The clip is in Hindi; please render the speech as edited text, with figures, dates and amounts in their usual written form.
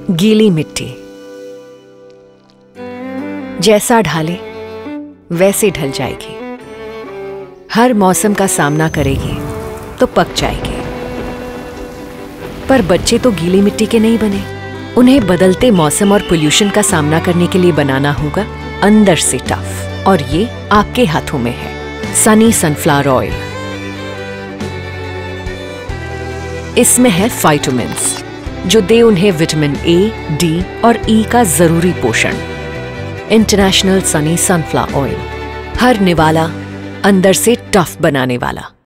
गीली मिट्टी जैसा ढाले वैसे ढल जाएगी। हर मौसम का सामना करेगी तो पक जाएगी। पर बच्चे तो गीली मिट्टी के नहीं बने। उन्हें बदलते मौसम और पोल्यूशन का सामना करने के लिए बनाना होगा अंदर से टफ। और ये आपके हाथों में है। Sunny sunflower oil. इसमें है फाइटामिन्स जो दे उन्हें विटामिन ए, डी और ई का जरूरी पोषण। इंटरनेशनल सनी सनफ्लावर ऑयल, हर निवाला अंदर से टफ बनाने वाला।